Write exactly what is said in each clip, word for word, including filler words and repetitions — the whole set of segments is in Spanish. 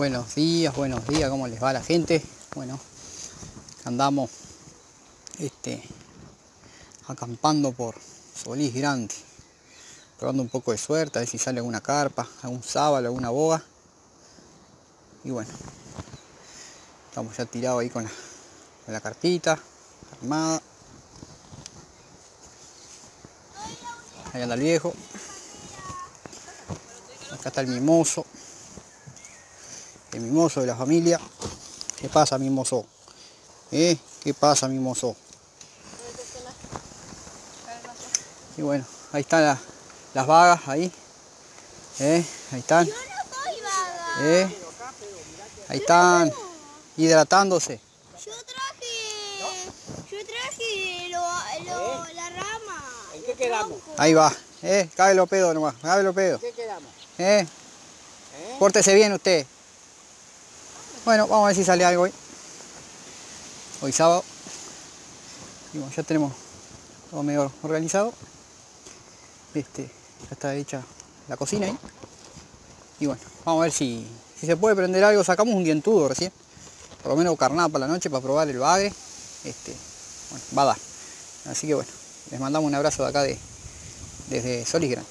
Buenos días, buenos días, ¿cómo les va a la gente? Bueno, andamos este, acampando por Solís Grande, probando un poco de suerte, a ver si sale alguna carpa, algún sábalo, alguna boga. Y bueno, estamos ya tirados ahí con la, con la carpita armada. Ahí anda el viejo. Acá está el mimoso. El mimoso de la familia. ¿Qué pasa, mimoso? ¿Eh? ¿Qué pasa, mimoso? Y bueno, ahí están la, las vagas, ahí. ¿Eh? Ahí están. Yo no soy vaga. ¿Eh? Ahí están hidratándose. Yo traje, yo traje lo, lo, la rama. ¿En qué quedamos? Ahí va. ¿Eh? Cabe los pedos nomás. Cabe los pedos. ¿En qué quedamos? ¿Eh? ¿Eh? Pórtese bien usted. Bueno, vamos a ver si sale algo hoy. Hoy sábado. Y bueno, ya tenemos todo medio organizado. Este, ya está hecha la cocina ahí. Y bueno, vamos a ver si, si se puede prender algo. Sacamos un dientudo recién. Por lo menos carnada para la noche para probar el bague. Este, bueno, va a dar. Así que bueno, les mandamos un abrazo de acá de, desde Solís Grande.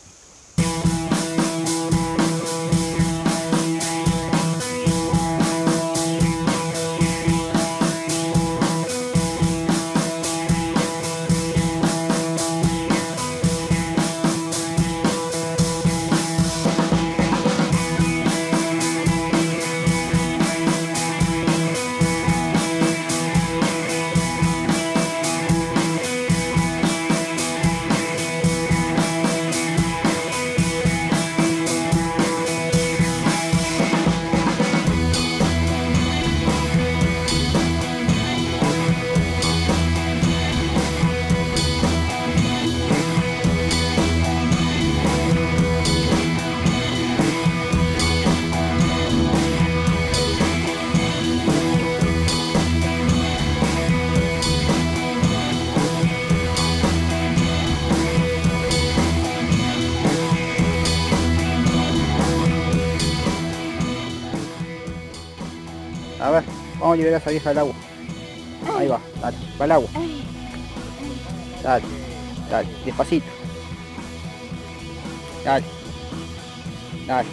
A ver, vamos a liberar a esa vieja del agua. Ahí va, dale, va al agua. Dale, dale, despacito. Dale, dale.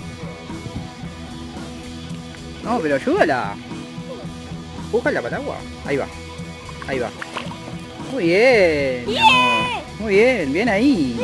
No, pero ayúdala. Búscala para el agua. Ahí va, ahí va. Muy bien, mi amor. Muy bien, bien ahí.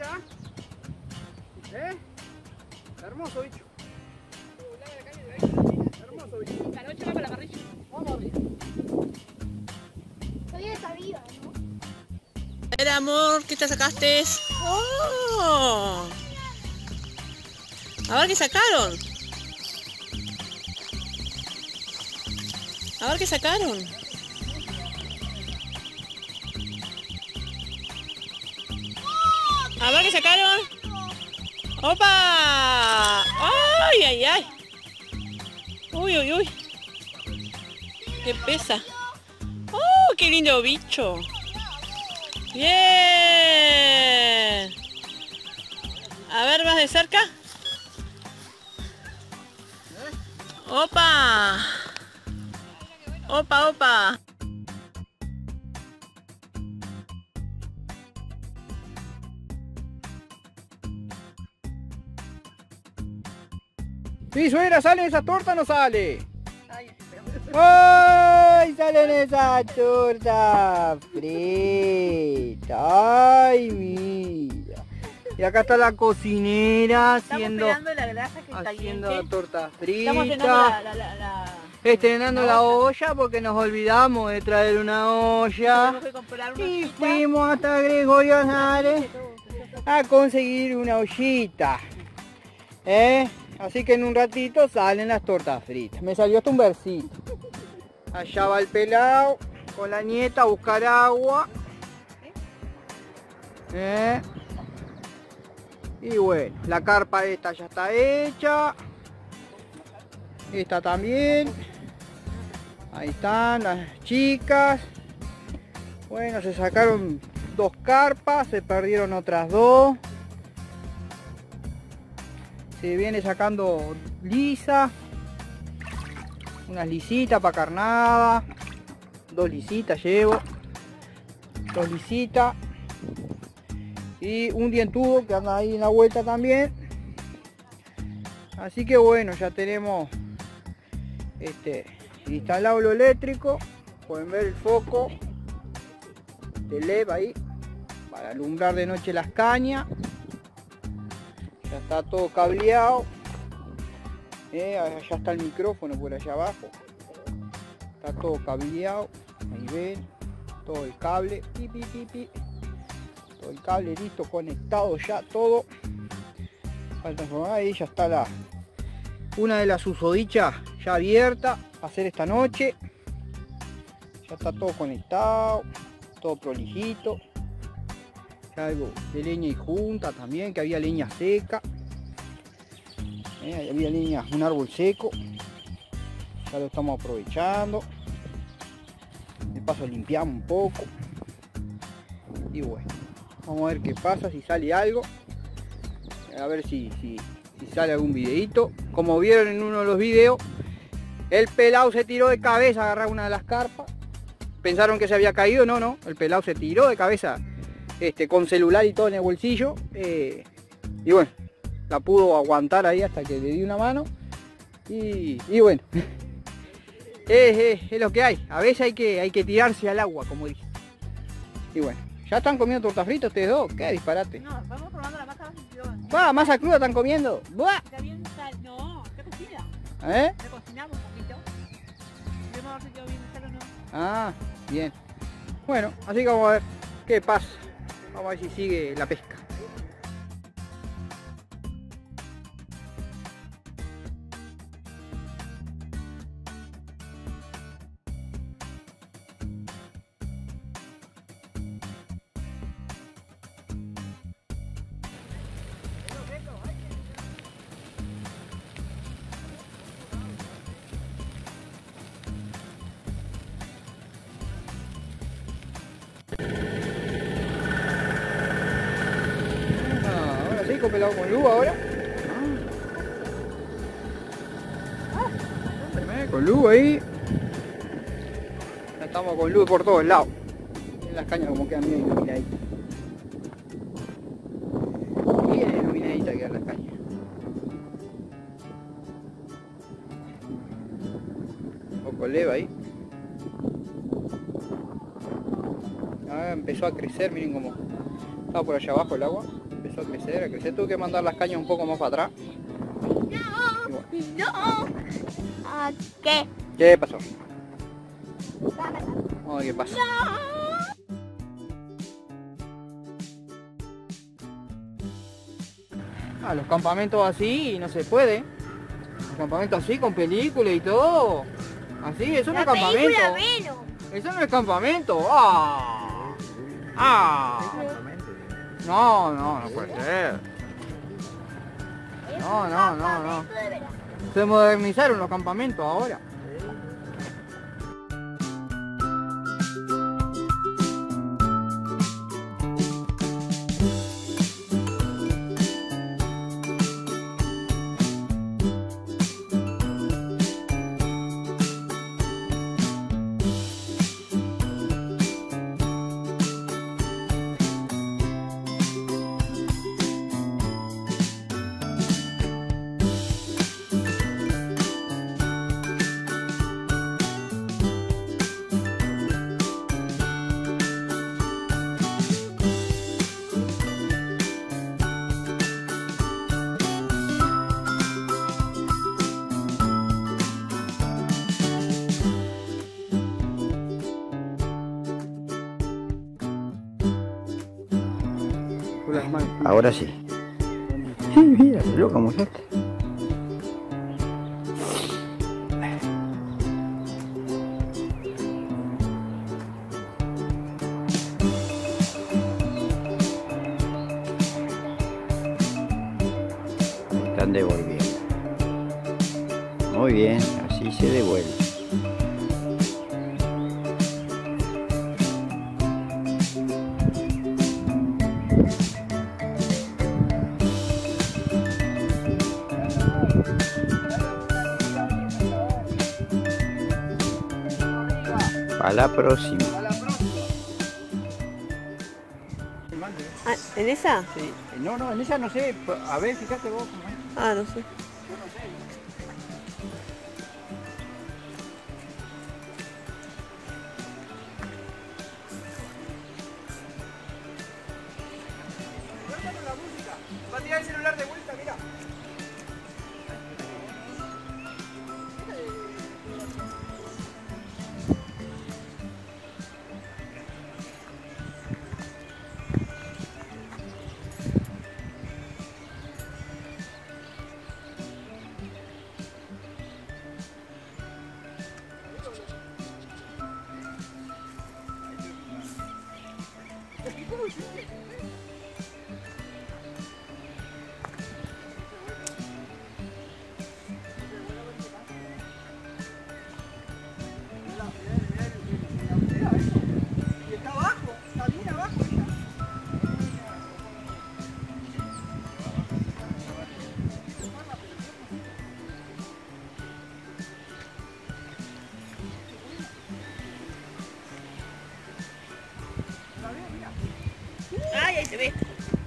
mira. ¿Eh? Hermoso bicho. Hermoso bicho. La noche va para la parrilla. Vamos arriba. Todavía está viva, ¿no? A ver, amor, ¿qué te sacaste? ¡Oh! A ver qué sacaron. A ver qué sacaron. A ver qué sacaron. ¡Opa! ¡Ay, ay, ay! Uy, uy, uy. ¿Qué pesa? ¡Oh, qué lindo bicho! ¡Bien! A ver, más de cerca. ¡Opa! ¡Opa, opa! Sí, suegra, ¿sale esa torta o no sale? ¡Ay! Salen esa torta frita. ¡Ay, mira! Y acá está la cocinera haciendo, Estamos la grasa que está haciendo caliente. torta Estamos frita. la, la, la, la... Estrenando la la olla. olla porque nos olvidamos de traer una olla. Tenemos que comprar una Y ollita. fuimos hasta Gregorio Azares a conseguir una ollita. ¿Eh? Así que en un ratito salen las tortas fritas. Me salió hasta un versito. Allá va el pelado con la nieta a buscar agua. ¿Eh? Y bueno, la carpa esta ya está hecha. Esta también. Ahí están las chicas. Bueno, se sacaron dos carpas, se perdieron otras dos. Se viene sacando lisa. Unas lisitas para carnada. Dos lisitas llevo. Dos lisitas. Y un dientudo que anda ahí en la vuelta también. Así que bueno, ya tenemos este instalado lo eléctrico. Pueden ver el foco de L E D ahí para alumbrar de noche las cañas. Ya está todo cableado. Eh, allá está el micrófono por allá abajo. Está todo cableado. Ahí ven. Todo el cable. Pi, pi, pi, pi. Todo el cable listo, conectado ya todo. Falta ahí, ya está la una de las susodichas ya abierta a hacer esta noche. Ya está todo conectado, todo prolijito. Ya algo de leña y junta también, que había leña seca. Eh, había leña, un árbol seco. Ya lo estamos aprovechando. De paso limpiamos un poco. Y bueno, vamos a ver qué pasa, si sale algo. A ver si, si, si sale algún videito. Como vieron en uno de los videos, el pelado se tiró de cabeza a agarrar una de las carpas. Pensaron que se había caído, no, no. El pelado se tiró de cabeza este, con celular y todo en el bolsillo. Eh, y bueno, la pudo aguantar ahí hasta que le di una mano. Y, y bueno, es, es, es lo que hay. A veces hay que, hay que tirarse al agua, como dije. Y bueno, ¿ya están comiendo torta frita ustedes dos? ¿Qué disparate? No, vamos probando la masa cruda. ¡Bah! ¿Masa cruda están comiendo? ¡Buah! Está bien sal. No, está cocida. ¿Eh? La cocinamos un poquito. Vamos a ver si quedó bien sal o no. Ah, bien. Bueno, así que vamos a ver qué pasa. Vamos a ver si sigue la pesca. Pelado con luz ahora. Ah. Con luz ahí. Ya estamos con luz por todos lados. En las cañas como quedan bien iluminaditas. Bien iluminaditas quedan las cañas. Un poco leva ahí. Ahora empezó a crecer, miren cómo estaba por allá abajo el agua. empezó a crecer, a crecer. Tuve que mandar las cañas un poco más para atrás. No, no. ¿A qué? ¿Qué pasó? Vamos a ver qué pasa. Ah, los campamentos así no se puede. Los campamentos así con película y todo. Así, eso no es campamento. Eso no es campamento. Ah. Ah. No, no, no puede ser. No, no, no, no. Se modernizaron los campamentos ahora. Ahora sí. Sí, mira, qué loca mujer. Están devolviendo. Muy bien, así se devuelve. A la próxima. Ah, ¿en esa? Sí. No, no, en esa no sé. A ver, fíjate vos cómo es. Ah, no sé. Va a tirar el celular de vuelta, mira. Ay, ahí se ve.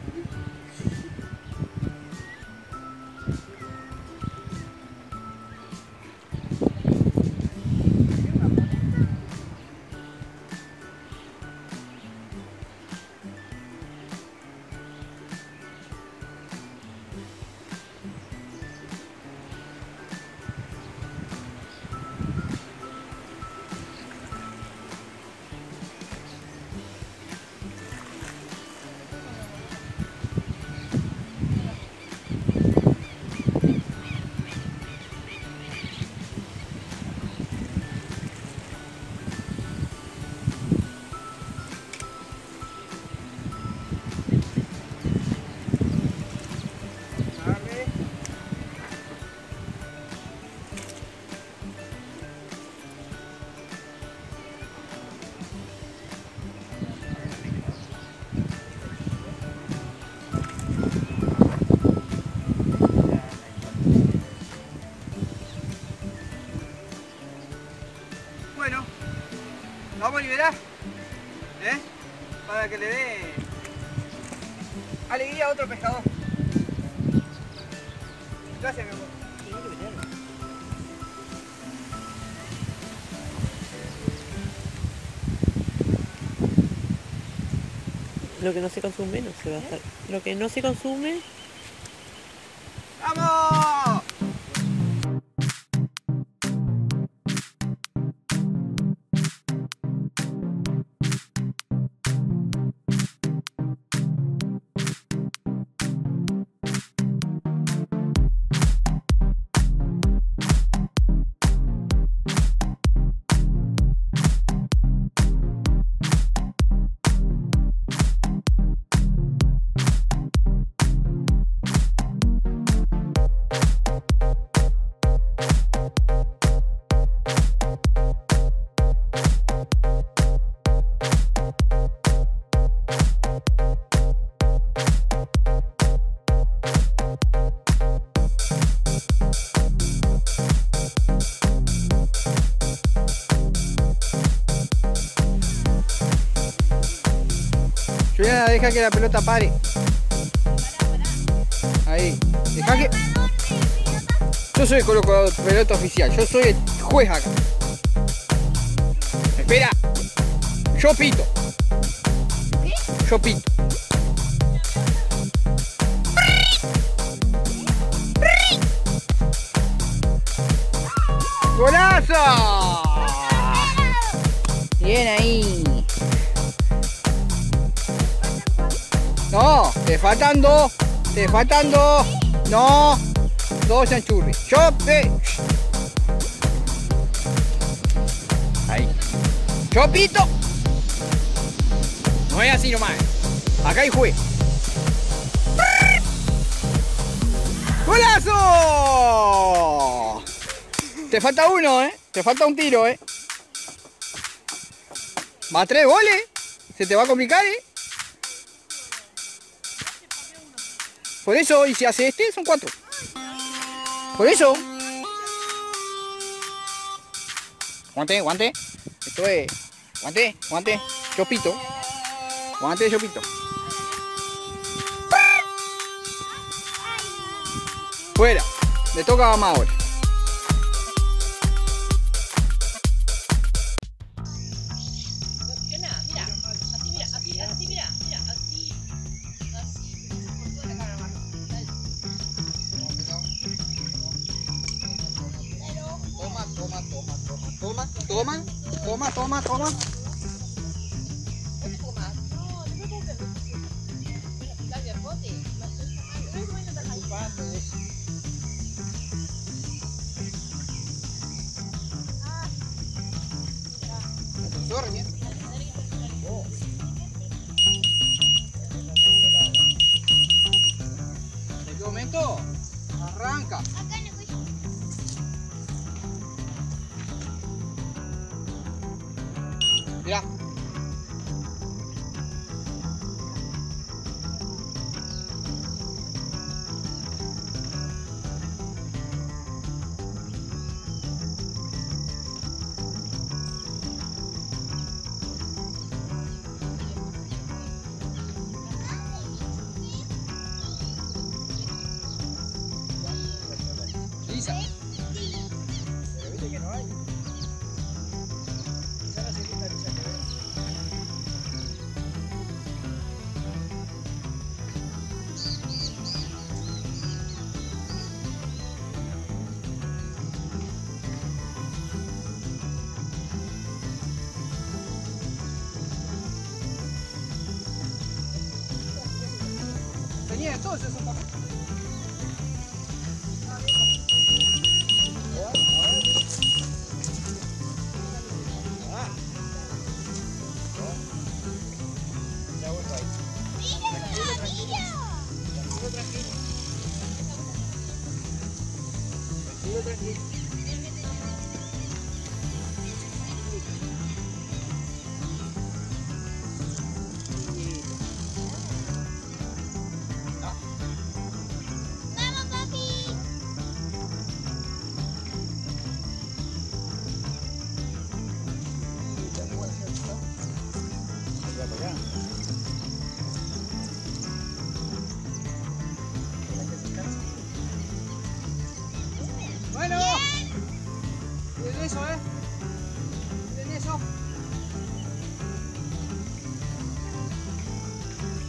Bueno, lo vamos a liberar, ¿eh? Para que le dé alegría a otro pescador. Gracias, mi amor. Lo que no se consume no se va a estar. Lo que no se consume. ¡Vamos! Juliana, deja que la pelota pare. Ahí. Deja que... Yo soy el colocador de pelota oficial. Yo soy el juez acá. Espera. Yo pito. Yo pito. ¡Golazo! Bien ahí. No, te faltan dos. Te faltan dos. No. Dos chanchurris. Yo, eh. Ahí. Chopito. No es así nomás. Acá hay juez. ¡Golazo! Te falta uno, eh. Te falta un tiro, eh. Va a tres goles. Se te va a complicar, eh. Por eso, y si hace este, son cuatro. Por eso. Guante, guante. Esto es. Guante, guante. Chopito. Guante, chopito. Fuera. Le toca a Mamá ahora. Toma, toma, toma, toma, toma. ¿En qué momento? Arranca. Mira. Lisa. Pero viste que no hay. Tenía todos esos papeles. Tranquilo, tranquilo. Bueno, miren eso, eh. Miren eso.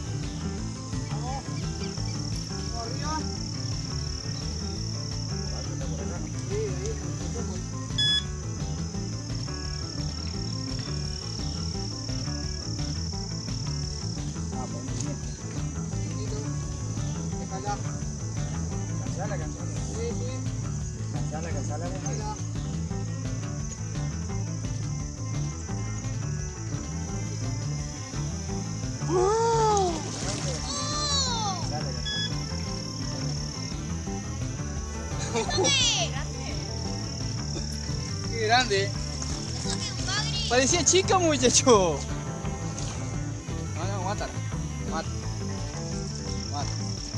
Qué grande. Parecía chica, muchacho. No, no, mátala. Mata. Mata.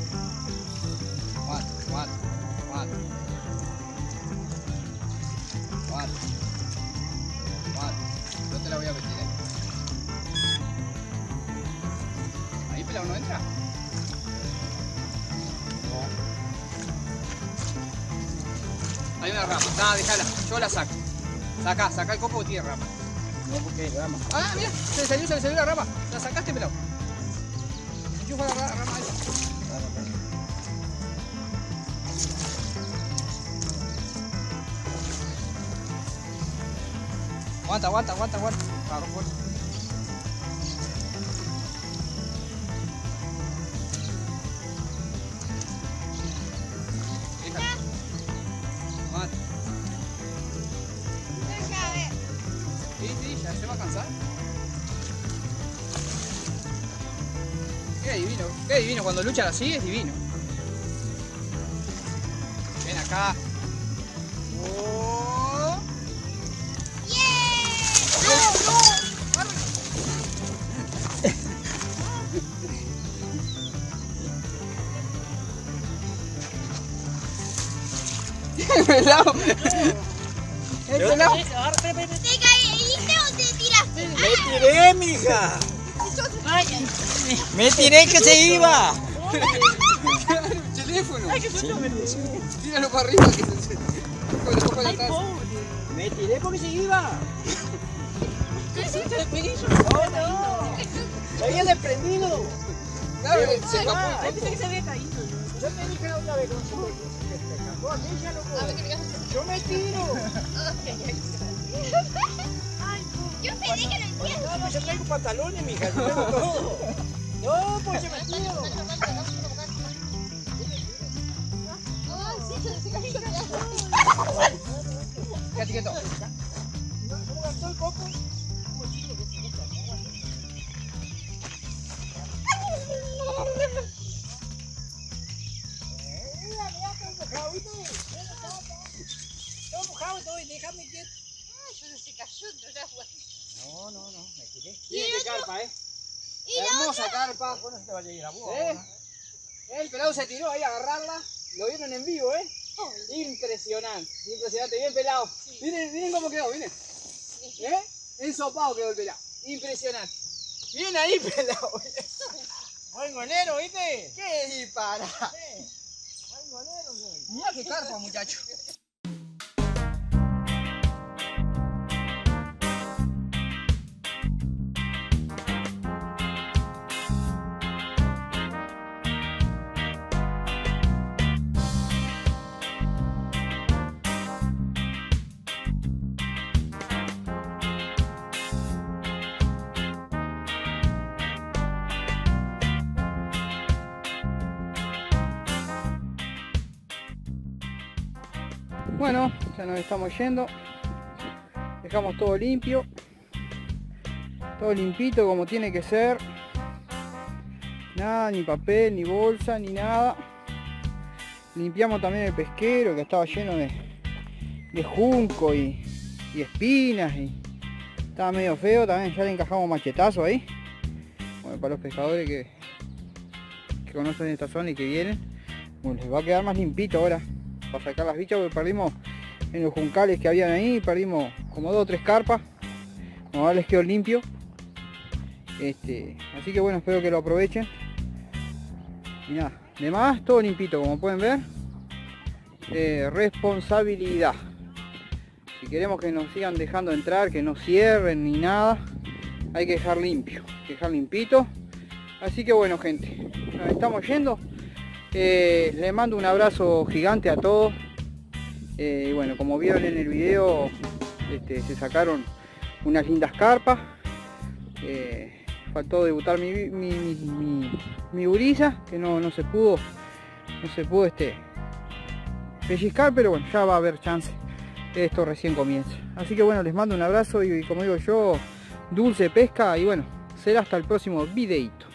Mata, mata, mata. Mata. Mata. Yo te la voy a meter ahí. Ahí, pelado, no entra. Hay una rama. Nada, déjala. Yo la saco. Saca, saca el copo que tiene rama. No, porque hay rama. Ah, mira, se le salió, se le salió la rama. La sacaste, pelado. Enchufa la ra- rama esa. Aguanta, aguanta, aguanta, aguanta. Agarró fuerte. Déjala. Aguanta. Sí, sí, ya se va a cansar. Qué divino, qué divino. Cuando luchan así es divino. Ven acá. Oh. ¡No, no! ¡Arre! ¡El pelado! ¡El pelado! ¿Te caíste o te tiraste? ¡Me tiré, mija! ¡Me tiré que se iba! El teléfono. Tíralo para arriba que se se- con la copa de atrás. ¡Me tiré porque se iba! ¡No, no! ¡Se había desprendido! Claro, se escapó. Pensé que se había caído. Yo te dije la otra vez que no se escapó aquella, loco. ¡Yo me tiro! Yo pedí que lo entiendas. No, no, yo traigo pantalones, mija, yo traigo todo. No, pues yo me tiro. Quédate quieto. ¿Cómo gastó el copo? Mira, mira, estoy mojado, ¿viste? Estoy mojado, estoy, déjame quieto. No, no, no, me tiré. Miren qué carpa, ¿eh? Hermosa carpa. Bueno, se te vaya a ir a vos. ¿Eh? El pelado se tiró ahí a agarrarla. Lo vieron en vivo, ¿eh? Impresionante, impresionante. Bien pelado. Miren, miren cómo quedó, miren. ¿Eh? Ensopado quedó el pelado. Impresionante. Bien ahí, pelado. Buen golero, ¿viste? ¡Qué dispara! Buen golero soy. Mira qué carpa, muchacho. Bueno, ya nos estamos yendo. Dejamos todo limpio. Todo limpito como tiene que ser. Nada, ni papel, ni bolsa, ni nada. Limpiamos también el pesquero que estaba lleno de, de junco y, y espinas. Y estaba medio feo también. Ya le encajamos machetazo ahí. Bueno, para los pescadores que, que conocen esta zona y que vienen. Bueno, les va a quedar más limpito ahora. Para sacar las bichas, porque perdimos en los juncales que habían ahí, perdimos como dos o tres carpas. Ahora les quedó limpio. Este, así que bueno, espero que lo aprovechen. Y nada, demás todo limpito, como pueden ver. Eh, responsabilidad. Si queremos que nos sigan dejando entrar, que no cierren ni nada, hay que dejar limpio, hay que dejar limpito. Así que bueno, gente, nos estamos yendo. Eh, les mando un abrazo gigante a todos. Eh, y bueno, como vieron en el video, este, se sacaron unas lindas carpas. Eh, faltó debutar mi, mi, mi, mi, mi gurisa, que no, no se pudo, no se pudo este, pellizcar, pero bueno, ya va a haber chance esto recién comienza. Así que bueno, les mando un abrazo y como digo yo, dulce pesca y bueno, será hasta el próximo videito.